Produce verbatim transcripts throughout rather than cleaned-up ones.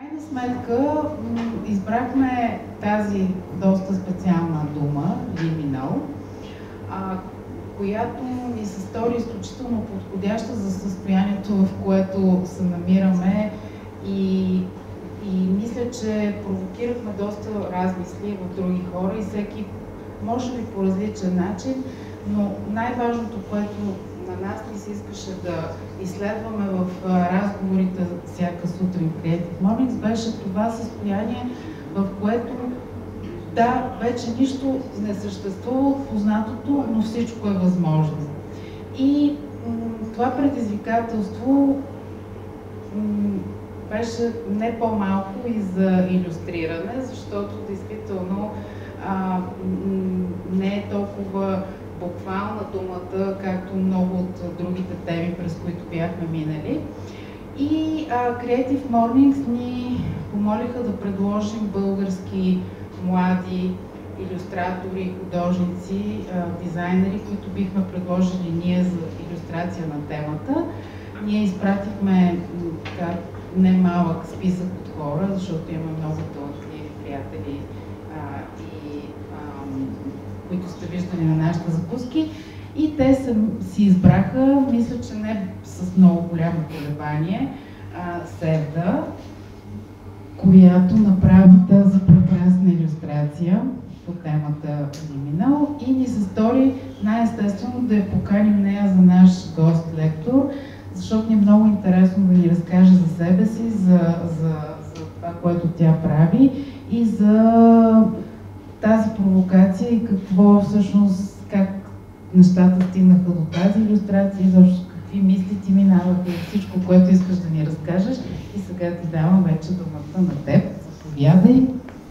крайна сметка избрахме тази доста специална дума, лиминал, която ни се стори изключително подходяща за състоянието, в което се намираме и, и мисля, че провокирахме доста размисли в други хора и всеки може би по различен начин, но най-важното, което на нас ни се искаше да изследваме в разговорите всяка сутрин в CreativeMornings, беше това състояние, в което да, вече нищо не съществува от познатото, но всичко е възможно. И това предизвикателство беше не по-малко и за илюстриране, защото действително а, не е толкова буквална думата, както много от другите теми, през които бяхме минали. И а, CreativeMornings ни помолиха да предложим български млади илюстратори, художници, а, дизайнери, които бихме предложили ние за илюстрация на темата. Ние изпратихме така немалък списък от хора, защото имаме много талантливи приятели, а, и, а, които сте виждали на нашите запуски. И те са, си избраха, мисля, че не с много голямо колебание, Sevda, която направи тази прекрасна илюстрация по темата Лиминал и ни се стори най-естествено да я поканим нея за наш гост-лектор, защото ни е много интересно да ни разкаже за себе си, за, за, за това, което тя прави и за тази провокация и какво всъщност, как нещата стигнаха до тази илюстрация и защо какви мисли ти минаваха и всичко, което искаш да ни разкажеш. И сега ти давам вече думата на теб. Заповядай.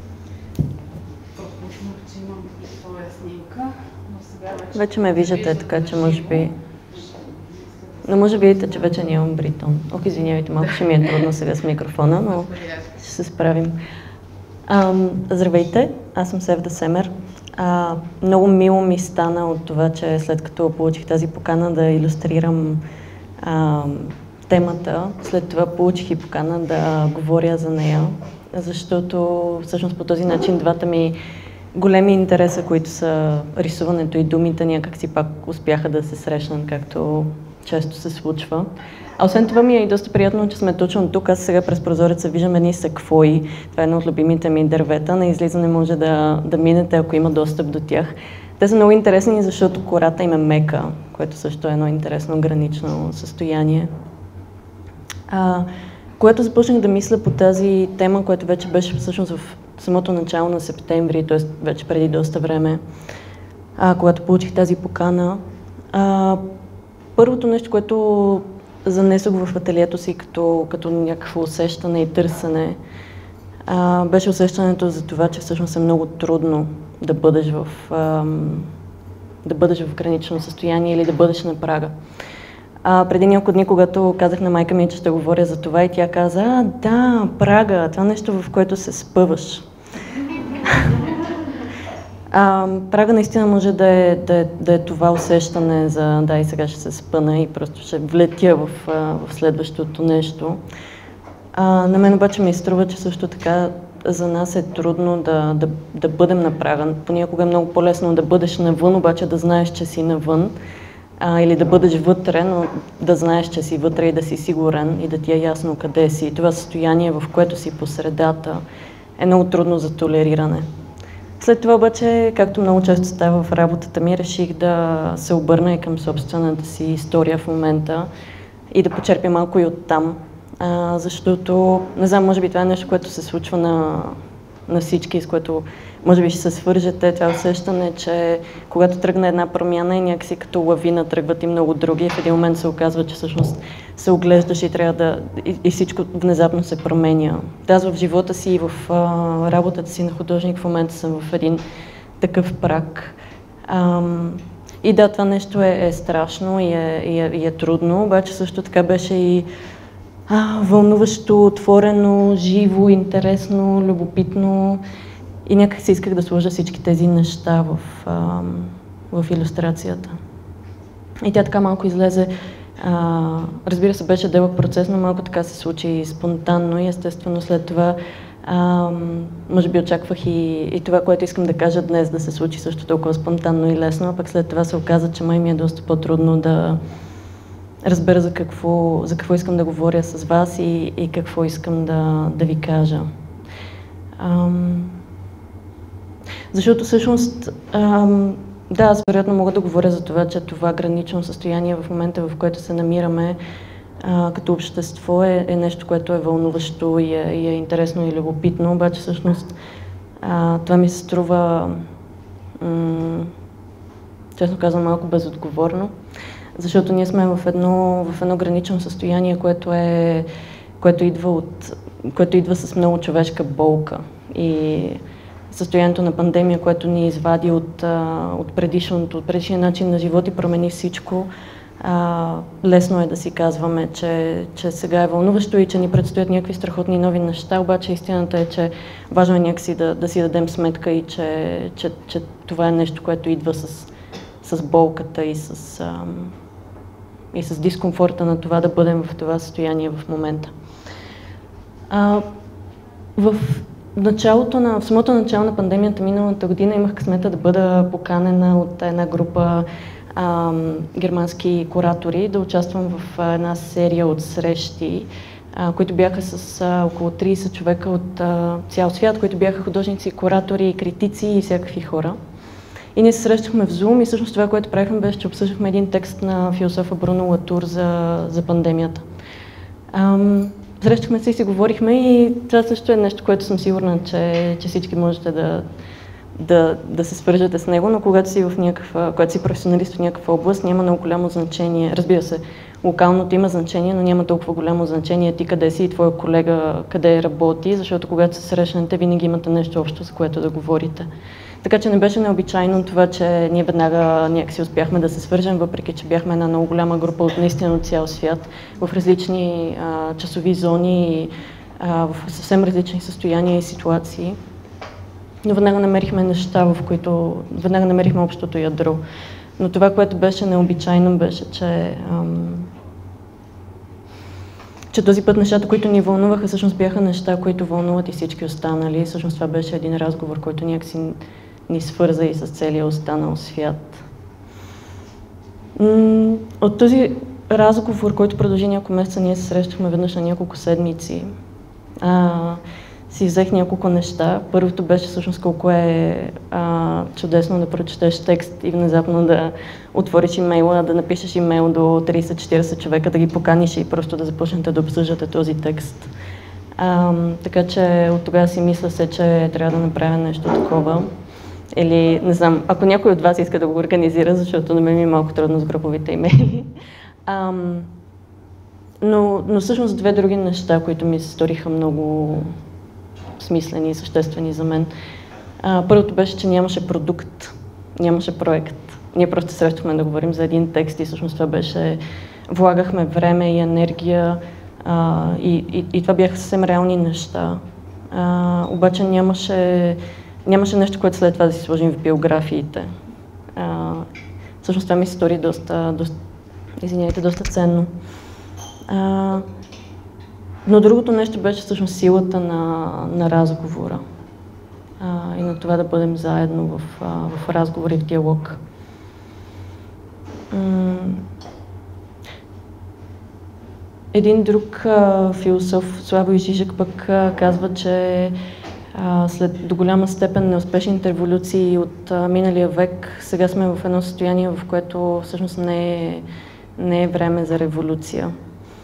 Пропуснах, че имам и твоя снимка, но сега вече... Вече ме виждате, така че може би... Но може би видите, че вече нямам бритон. Ох, извинявайте, малко ще ми е трудно сега с микрофона, но ще се справим. Ам, здравейте, аз съм Sevda Semer. А, много мило ми стана от това, че след като получих тази покана да илюстрирам а, темата, след това получих и покана да говоря за нея, защото всъщност по този начин двата ми големи интереса, които са рисуването и думите, някак си пак успяха да се срещнат, както често се случва. А освен това ми е и доста приятно, че сме точно тук. Аз сега през прозореца виждам едни секвои. Това е едно от любимите ми дървета. На излизане може да, да минете, ако има достъп до тях. Те са много интересни, защото кората им е мека, което също е едно интересно гранично състояние. А, когато започнах да мисля по тази тема, която вече беше всъщност в самото начало на септември, т.е. вече преди доста време, а, когато получих тази покана, а, първото нещо, което занесох в ателието си като, като някакво усещане и търсене, а, беше усещането за това, че всъщност е много трудно да бъдеш в, а, да бъдеш в гранично състояние или да бъдеш на прага. А, преди няколко дни, когато казах на майка ми, че ще говоря за това, и тя каза: а, да, прага, това нещо, в което се спъваш. А, прага наистина може да е, да, е, да е това усещане за да, и сега ще се спъна и просто ще влетя в, в следващото нещо. А, на мен обаче ми струва, че също така за нас е трудно да, да, да бъдем на прага. Понякога е много по-лесно да бъдеш навън, обаче да знаеш, че си навън. А, или да бъдеш вътре, но да знаеш, че си вътре и да си сигурен и да ти е ясно къде си. И това състояние, в което си по средата, е много трудно за толериране. След това обаче, както много често става в работата ми, реших да се обърна и към собствената си история в момента и да почерпя малко и оттам, а, защото, не знам, може би това е нещо, което се случва на, на всички, с което може би ще се свържете, това усещане, че когато тръгне една промяна и някакси като лавина тръгват и много други, в един момент се оказва, че всъщност се оглеждаш и трябва да... и, и всичко внезапно се променя. Аз в живота си и в а, работата си на художник в момента съм в един такъв праг. Ам, и да, това нещо е, е страшно и е, и, е, и е трудно, обаче също така беше и а, вълнуващо, отворено, живо, интересно, любопитно. И някак си исках да сложа всички тези неща в, а, в илюстрацията. И тя така малко излезе А, разбира се, беше дълъг процес, но малко така се случи спонтанно и естествено след това а, може би очаквах и, и това, което искам да кажа днес, да се случи също толкова спонтанно и лесно, а пък след това се оказа, че май ми е доста по-трудно да разбера за какво, за какво искам да говоря с вас и, и какво искам да, да ви кажа. Ам... Защото всъщност, ам... да, аз вероятно мога да говоря за това, че това гранично състояние в момента, в което се намираме а, като общество е, е нещо, което е вълнуващо и е, и е интересно и любопитно, обаче всъщност а, това ми се струва, м- честно казвам, малко безотговорно. Защото ние сме в едно, в едно гранично състояние, което, е, което, идва от, което идва с много човешка болка. И състоянието на пандемия, което ни извади от, от предишното, от предишния начин на живот и промени всичко. А, лесно е да си казваме, че, че сега е вълнуващо и че ни предстоят някакви страхотни нови неща, обаче истината е, че важно е някакси да, да си дадем сметка и че, че, че това е нещо, което идва с, с болката и с... Ам, и с дискомфорта на това да бъдем в това състояние в момента. А, в началото на, в самото начало на пандемията миналата година имах късмета да бъда поканена от една група а, германски куратори да участвам в една серия от срещи, а, които бяха с а, около трийсет човека от а, цял свят, които бяха художници, куратори, критици и всякакви хора. И ние се срещахме в Zoom и всъщност това, което правихме, беше, че обсъждахме един текст на философа Бруно Латур за, за пандемията. Ам, срещахме се и си говорихме и това също е нещо, което съм сигурна, че, че всички можете да, да, да се свържете с него, но когато си, в някаква, когато си професионалист в някаква област, няма много голямо значение. Разбира се, локалното има значение, но няма толкова голямо значение ти къде си и твоя колега къде работи, защото когато се срещнете, винаги имате нещо общо, за което да говорите. Така че не беше необичайно това, че ние веднага някакси успяхме да се свържем, въпреки че бяхме една много голяма група от наистина от цял свят, в различни а, часови зони, и, а, в съвсем различни състояния и ситуации. Но веднага намерихме неща, в които веднага намерихме общото ядро. Но това, което беше необичайно, беше, че, ам, че този път нещата, които ни вълнуваха, всъщност бяха неща, които вълнуват и всички останали. Всъщност това беше един разговор, който някакси ни свърза и с целия останал свят. От този разговор, който продължи няколко месеца, ние се срещахме веднъж на няколко седмици. А, си взех няколко неща. Първото беше всъщност колко е а, чудесно да прочетеш текст и внезапно да отвориш имейла, да напишеш имейл до трийсет-четирийсет човека, да ги поканиш и просто да започнете да обсъждате този текст. А, така че от тогава си мисля се, че трябва да направя нещо такова. Или, не знам, ако някой от вас иска да го организира, защото на мен ми е малко трудно с груповите имейли. А, но, но всъщност две други неща, които ми се сториха много смислени и съществени за мен. А, първото беше, че нямаше продукт, нямаше проект. Ние просто срещахме да говорим за един текст и всъщност това беше, влагахме време и енергия а, и, и, и това бяха съвсем реални неща. А, обаче нямаше, нямаше нещо, което след това да си сложим в биографиите. А, всъщност това ми се стори доста, доста, извиняйте, доста ценно. А, Но другото нещо беше всъщност силата на, на разговора а, и на това да бъдем заедно в, а, в разговор и в диалог. М- Един друг а, философ, Славой Жижек, пък а, казва, че а, след до голяма степен неуспешните революции от а, миналия век, сега сме в едно състояние, в което всъщност не е, не е време за революция.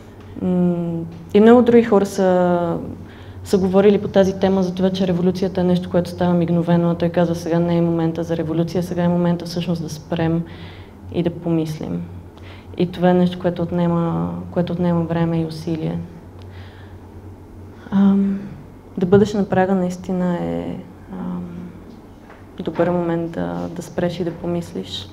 И много други хора са, са говорили по тази тема за това, че революцията е нещо, което става мигновено, а той казва, сега не е момента за революция, сега е момента всъщност да спрем и да помислим. И това е нещо, което отнема, което отнема време и усилие. Ам, да бъдеш на прага наистина е ам, добър момент да, да спреш и да помислиш.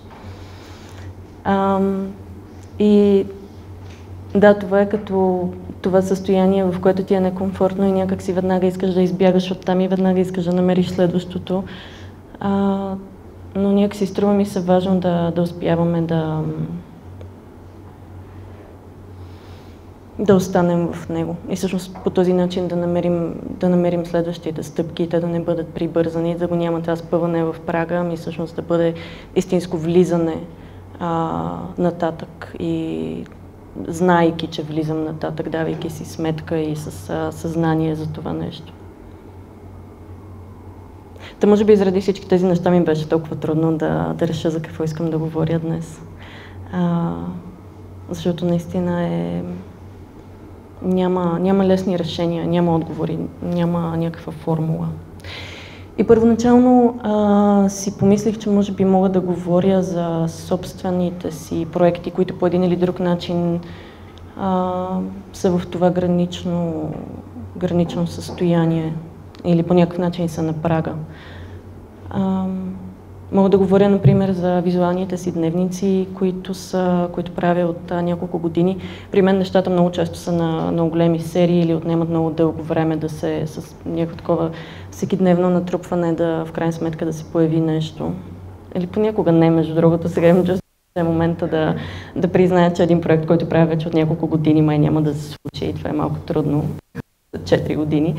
Ам, и Да, това е като това състояние, в което ти е некомфортно и някак си веднага искаш да избягаш оттам и веднага искаш да намериш следващото. А, но някак си струва ми се важно да, да успяваме да, да останем в него. И всъщност по този начин да намерим, да намерим следващите стъпки, те да не бъдат прибързани, да го няма това спъване в прага, ами всъщност да бъде истинско влизане а, нататък и знаейки, че влизам нататък, давайки си сметка и с а, съзнание за това нещо. Та може би заради всички тези неща ми беше толкова трудно да, да реша за какво искам да говоря днес. А, защото наистина е... Няма, няма лесни решения, няма отговори, няма някаква формула. И първоначално а, си помислих, че може би мога да говоря за собствените си проекти, които по един или друг начин а, са в това гранично, гранично състояние или по някакъв начин са на прага. А, мога да говоря, например, за визуалните си дневници, които, са, които правя от а, няколко години. При мен нещата много често са на много големи серии или отнемат много дълго време да се, с някакво такова всекидневно натрупване, да в крайна сметка да се появи нещо. Или понякога не, между другото, сега имам чувство, че е момента да, да призная, че един проект, който правя вече от няколко години, май няма да се случи и това е малко трудно за четири години.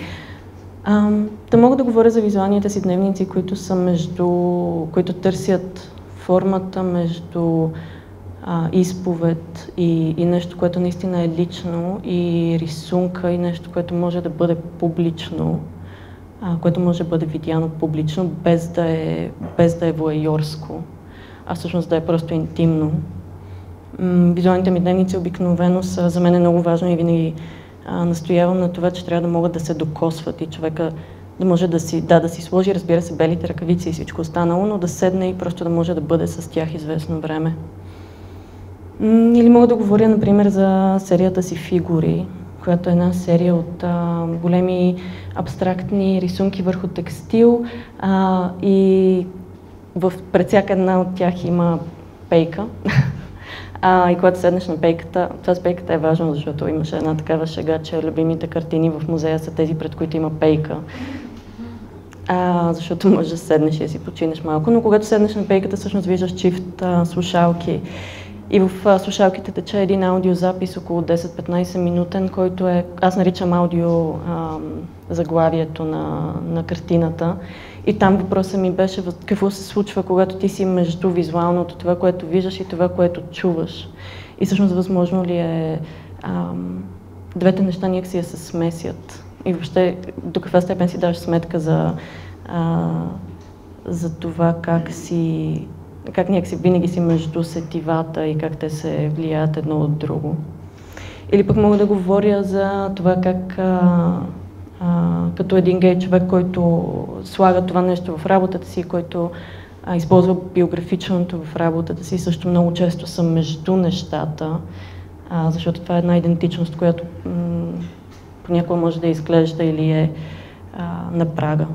Да мога да говоря за визуалните си дневници, които са между, които търсят формата между а, изповед и, и нещо, което наистина е лично, и рисунка, и нещо, което може да бъде публично, а, което може да бъде видяно публично, без да е, без да е воайорско, а всъщност да е просто интимно. М- визуалните ми дневници обикновено са за мен е много важно и винаги а, настоявам на това, че трябва да могат да се докосват и човека да може да си, да, да си сложи, разбира се, белите ръкавици и всичко останало, но да седне и просто да може да бъде с тях известно време. Или мога да говоря, например, за серията си Фигури, която е една серия от а, големи абстрактни рисунки върху текстил а, и в, пред всяка една от тях има пейка. А, и когато седнеш на пейката, това с пейката е важно, защото имаше една такава шега, че любимите картини в музея са тези, пред които има пейка. А, защото можеш да седнеш и да си починеш малко, но когато седнеш на пейката, всъщност виждаш чифт а, слушалки. И в а, слушалките тече един аудиозапис, около десет-петнайсет минутен, който е, аз наричам аудио а, заглавието на, на картината. И там въпросът ми беше какво се случва, когато ти си между визуалното, това, което виждаш и това, което чуваш. И всъщност възможно ли е а, двете неща някакси да се смесят. И въобще до каква степен си даваш сметка за, а, за това как си, как някакси винаги си между сетивата и как те се влияят едно от друго. Или пък мога да говоря за това как а, а, като един гей човек, който слага това нещо в работата си, който а, използва биографичното в работата си, също много често съм между нещата, а, защото това е една идентичност, която м- понякога може да изглежда или е а, на прага.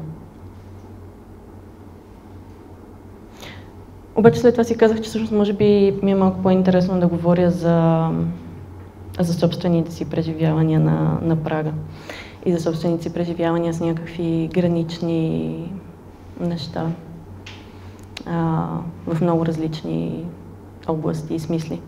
Обаче след това си казах, че всъщност може би ми е малко по-интересно да говоря за, за собствените си преживявания на, на прага и за собствените си преживявания с някакви гранични неща а, в много различни области и смисли.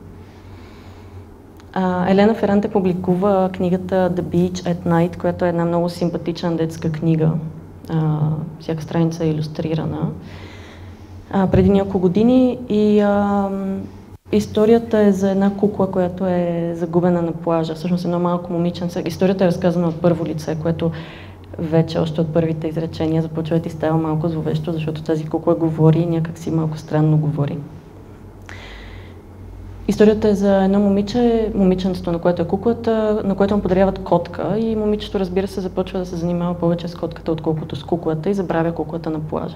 А, Елена Феранте публикува книгата The Beach at Night, която е една много симпатична детска книга. А, всяка страница е илюстрирана. А, преди няколко години и а, историята е за една кукла, която е загубена на плажа. Всъщност едно малко момиченце. Историята е разказана от първо лице, което вече още от първите изречения започва да ти става малко зловещо, защото тази кукла говори и някак си малко странно говори. Историята е за едно момиче, момиченцето, на което е куклата, на което му подаряват котка и момичето, разбира се, започва да се занимава повече с котката, отколкото с куклата и забравя куклата на плажа.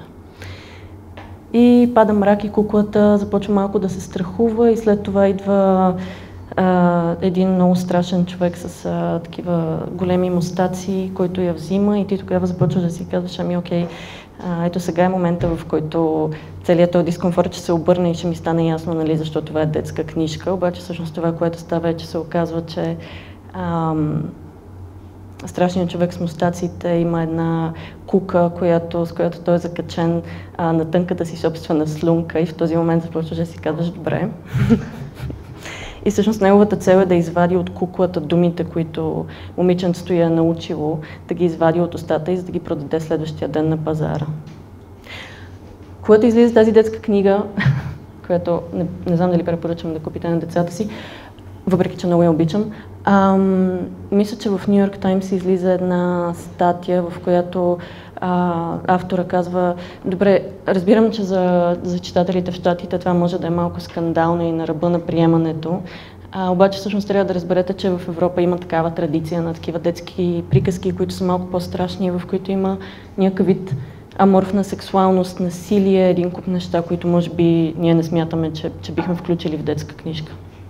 И пада мрак и куклата започва малко да се страхува и след това идва а, един много страшен човек с а, такива големи мустаци, който я взима и ти тогава започваш да си казваш, ами окей, а, ето сега е момента, в който целият този дискомфорт ще се обърне и ще ми стане ясно, нали, защо това е детска книжка, обаче всъщност това, което става е, че се оказва, че ам, страшният човек с мустациите има една кука, която, с която той е закачен а, на тънката си собствена слюнка и в този момент започваш да си казваш добре. И всъщност неговата цел е да извади от куклата думите, които момиченцето я е научило, да ги извади от устата и за да ги продаде следващия ден на пазара. Когато излиза тази детска книга, която не, не знам дали препоръчвам да купите на децата си, въпреки че много я обичам, ам, мисля, че в Ню Йорк Таймс излиза една статия, в която а, автора казва: добре, разбирам, че за, за читателите в Щатите това може да е малко скандално и на ръба на приемането, а, обаче всъщност трябва да разберете, че в Европа има такава традиция на такива детски приказки, които са малко по-страшни, в които има някакъв вид аморфна сексуалност, насилие, един куп неща, които може би ние не смятаме, че, че бихме включили в детска книжка.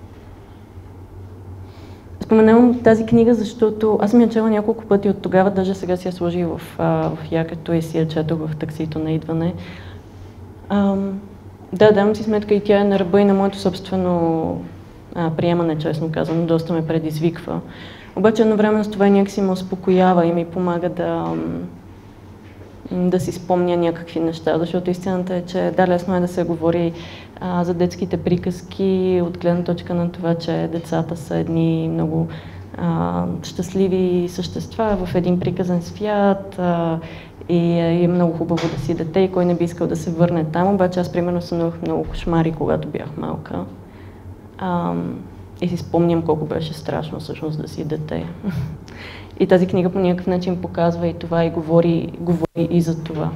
Споменавам тази книга, защото аз съм я чела няколко пъти от тогава, даже сега си я сложих в, в якето и си я четох в таксито на идване. Ам, да, давам си сметка и тя е на ръба и на моето собствено а, приемане, честно казвам, доста ме предизвиква. Обаче едновременно с това някакси ме успокоява и ми помага да, да си спомня някакви неща, защото истината е, че да, лесно е да се говори а, за детските приказки от гледна точка на това, че децата са едни много а, щастливи същества в един приказен свят а, и, и е много хубаво да си дете и кой не би искал да се върне там, обаче аз примерно сънувах много кошмари, когато бях малка. А, и си спомням колко беше страшно всъщност да си дете. И тази книга по някакъв начин показва и това и говори, говори и за това.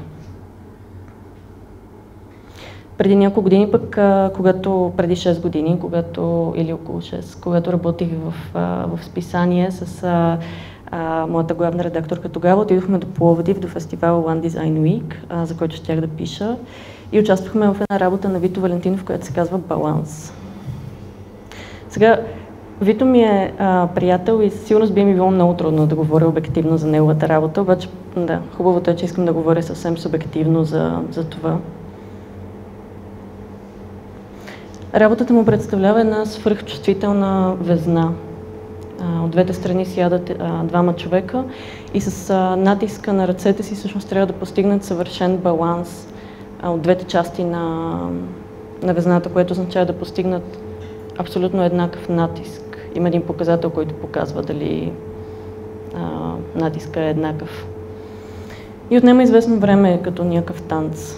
Преди няколко години пък, когато, преди шест години, когато, или около шест, когато работих в, в списание с а, а, моята главна редакторка тогава, отидохме до Пловдив, до фестивала One Design Week, а, за който щях да пиша, и участвахме в една работа на Вито Валентинов, която се казва Баланс. Сега, Вито ми е а, приятел и със сигурност би ми било много трудно да говоря обективно за неговата работа, обаче да, хубавото е, че искам да говоря съвсем субективно за, за това. Работата му представлява една свръхчувствителна везна. А, от двете страни сядат а, двама човека и с а, натиска на ръцете си всъщност трябва да постигнат съвършен баланс а, от двете части на, на везната, което означава да постигнат абсолютно еднакъв натиск. Има един показател, който показва дали а, натиска е еднакъв. И отнема известно време като някакъв танц.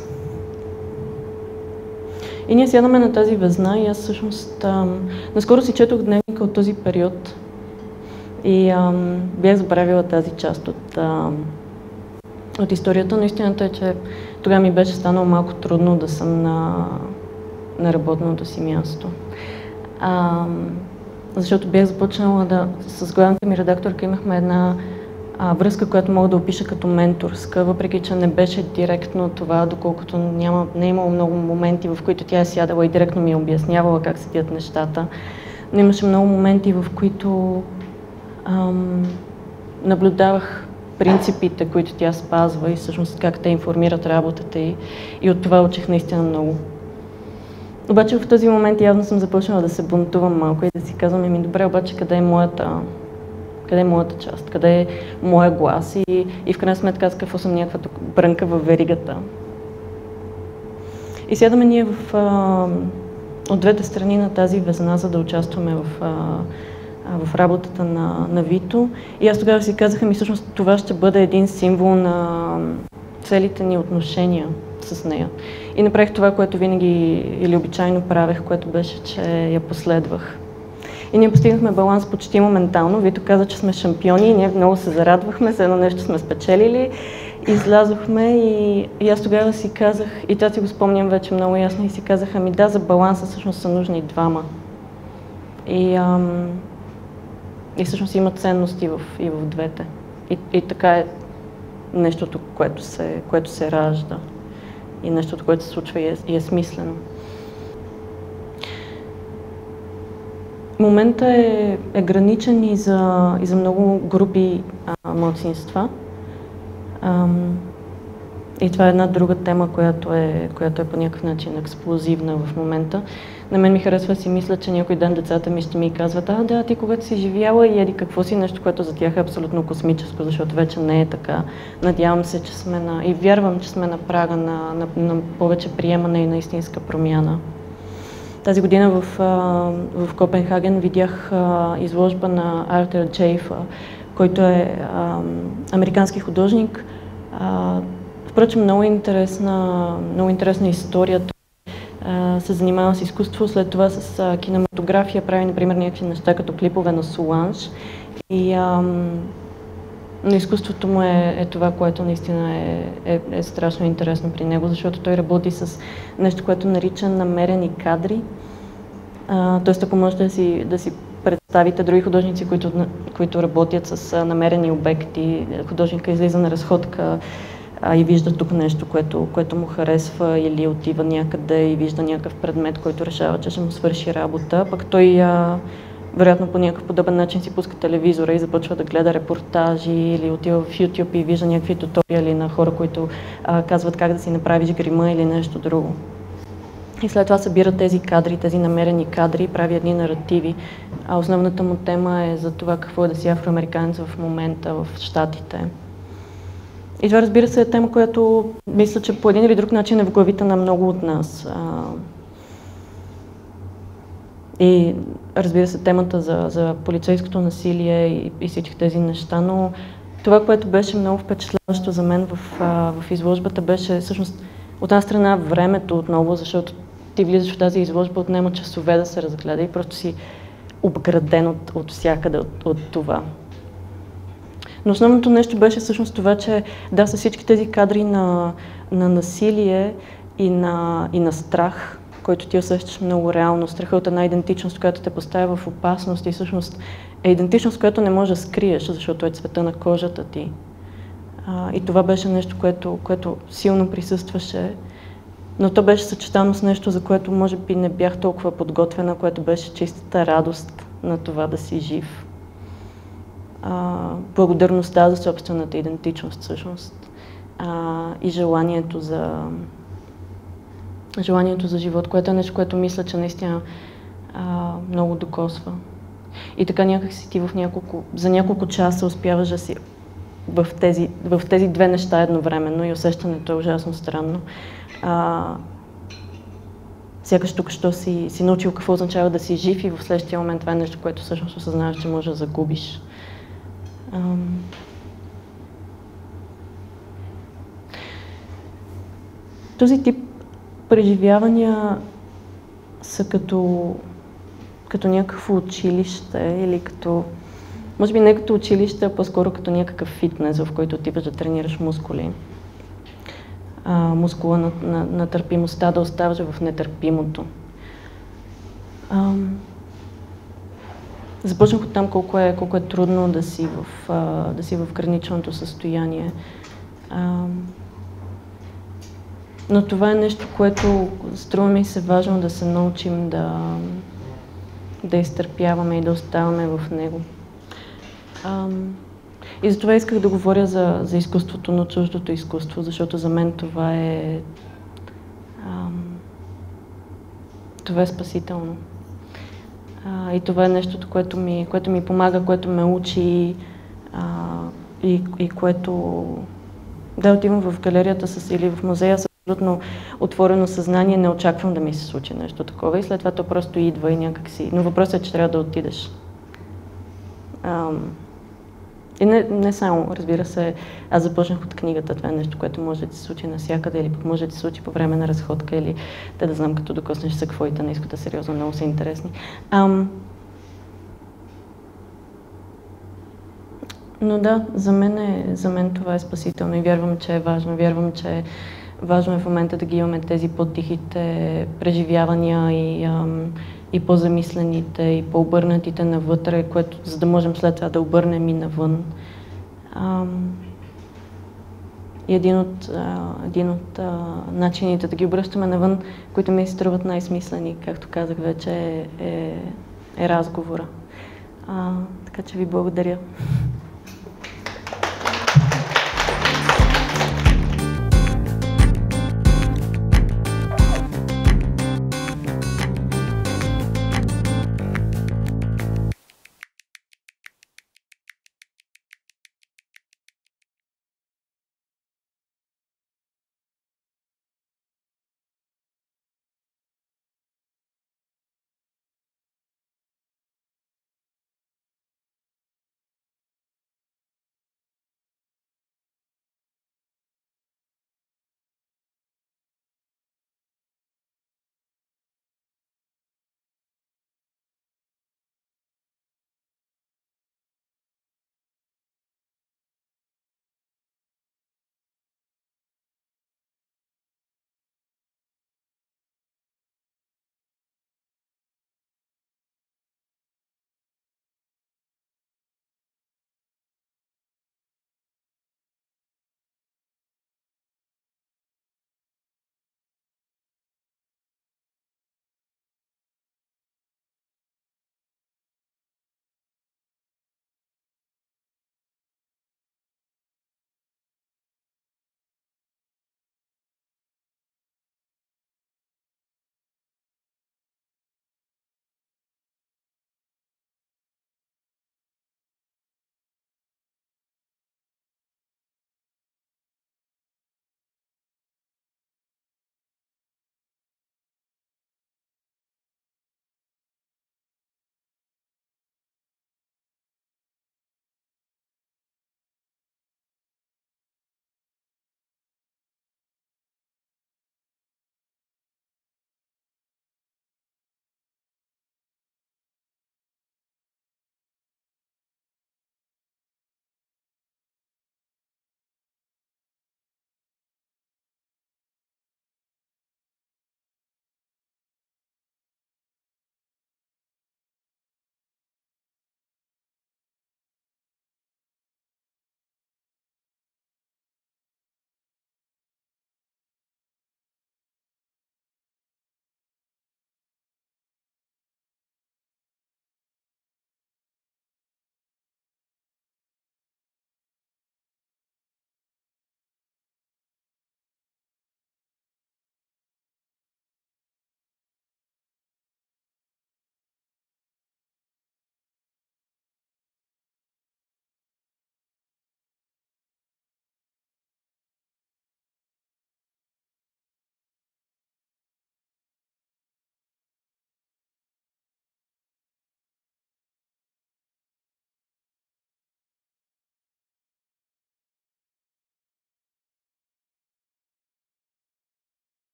И ние сядаме на тази везна и аз всъщност ам, наскоро си четох дневника от този период и ам, бях забравила тази част от, ам, от историята, но истината е, че тогава ми беше станало малко трудно да съм на, на работното си място. Ам, защото бях започнала да, с главната ми редакторка имахме една а, връзка, която мога да опиша като менторска, въпреки че не беше директно това, доколкото няма, не е имало много моменти, в които тя е сядала и директно ми е обяснявала как седят нещата. Но имаше много моменти, в които ам, наблюдавах принципите, които тя спазва и всъщност как те информират работата й, и от това учих наистина много. Обаче в този момент явно съм започнала да се бунтувам малко и да си казвам: еми добре, обаче къде е моята, къде е моята част, къде е моя глас и, и в крайна сметка аз какво съм някаква брънка във веригата. И сядаме ние в, а, от двете страни на тази везна, за да участваме в, а, в работата на, на Вито. И аз тогава си казах: ами всъщност това ще бъде един символ на целите ни отношения с нея. И направих това, което винаги или обичайно правех, което беше, че я последвах. И ние постигнахме баланс почти моментално. Вито каза, че сме шампиони и ние много се зарадвахме, за едно нещо сме спечелили. Излязохме и, и аз тогава си казах, и това си го спомням вече много ясно, и си казах: ами да, за баланса всъщност са нужни двама. И, ам, и всъщност има ценности в, и в двете. И, и така е нещото, което се, което се ражда. И нещото, което се случва и е, и е смислено. Моментът е, е граничен и за, и за много групи а, малцинства. Ам, и това е една друга тема, която е, която е по някакъв начин експлозивна в момента. На мен ми харесва да си мисля, че някой ден децата ми ще ми казват: а, да, ти когато си живяла и еди какво си, нещо, което за тях е абсолютно космическо, защото вече не е така. Надявам се, че сме на... и вярвам, че сме на прага на, на, на повече приемане и на истинска промяна. Тази година в, в Копенхаген видях изложба на Артер Джейфа, който е а, американски художник. А, впрочем, много интересна, много интересна история. А, се занимава с изкуство, след това с а, кинематография, прави, например, някакви неща като клипове на Соланж. И а, но изкуството му е, е това, което наистина е, е, е страшно интересно при него, защото той работи с нещо, което нарича намерени кадри. Тоест, ако можете да си, да си представите други художници, които, които работят с намерени обекти, художника излиза на разходка а, и вижда тук нещо, което, което му харесва, или отива някъде и вижда някакъв предмет, който решава, че ще му свърши работа, пък той а, вероятно по някакъв подобен начин си пуска телевизора и започва да гледа репортажи или отива в YouTube и вижда някакви туториали на хора, които а, казват как да си направиш грима или нещо друго. И след това събира тези кадри, тези намерени кадри и прави едни наративи. А основната му тема е за това какво е да си афроамериканец в момента в Щатите. И това, разбира се, е тема, която мисля, че по един или друг начин е в главите на много от нас. И разбира се, темата за, за полицейското насилие и, и всички тези неща, но това, което беше много впечатляващо за мен в, в изложбата, беше всъщност от една страна времето отново, защото ти влизаш в тази изложба, отнема часове да се разгледа и просто си обграден от, от всякъде от, от това. Но основното нещо беше всъщност това, че да, са всички тези кадри на, на насилие и на, и на страх, който ти усещаш много реално. Страха от една идентичност, която те поставя в опасност и всъщност е идентичност, която не можеш да скриеш, защото е цвета на кожата ти. А, и това беше нещо, което, което силно присъстваше, но то беше съчетано с нещо, за което може би не бях толкова подготвена, което беше чистата радост на това да си жив. А, благодарността за собствената идентичност всъщност а, и желанието за, желанието за живот, което е нещо, което мисля, че наистина а, много докосва. И така някак си ти в няколко, за няколко часа успяваш да си в тези, в тези две неща едновременно и усещането е ужасно странно. А, сякаш тук що си, си научил какво означава да си жив и в следващия момент това е нещо, което всъщност осъзнаваш, че можеш да загубиш. Ам... Този тип преживявания са като, като някакво училище или като, може би не като училище, а по-скоро като някакъв фитнес, в който отиваш да тренираш мускули. А, мускула на, на, на търпимостта да оставаш в нетърпимото. А, започнах от там колко е, колко е трудно да си в, а, да си в граничното състояние. А, но това е нещо, което струва ми се важно да се научим да, да изтърпяваме и да оставаме в него. А, И затова исках да говоря за, за изкуството на чуждото изкуство, защото за мен това е, ам, това е спасително. А, и това е нещото, което ми, което ми помага, което ме учи а, и, и което... Да, отивам в галерията с, или в музея с абсолютно отворено съзнание, не очаквам да ми се случи нещо такова и след това то просто идва и някак си... Но въпросът е, че трябва да отидеш. Ам, И не, не само, разбира се, аз започнах от книгата, това е нещо, което може да ти се случи навсякъде или пък може да ти се случи по време на разходка или те да знам като докоснеш саквоите на изкута, сериозно, много са интересни. Ам... Но да, за мен, е, за мен това е спасително и вярвам, че е важно. Вярвам, че е важно е в момента да ги имаме тези по-тихите преживявания и ам, и по-замислените, и по-обърнатите навътре, което, за да можем след това да обърнем и навън. Ам, и един от, а, един от а, начините да ги обръщаме навън, които ми се струват най-смислени, както казах вече, е, е, е разговора. А, така че ви благодаря.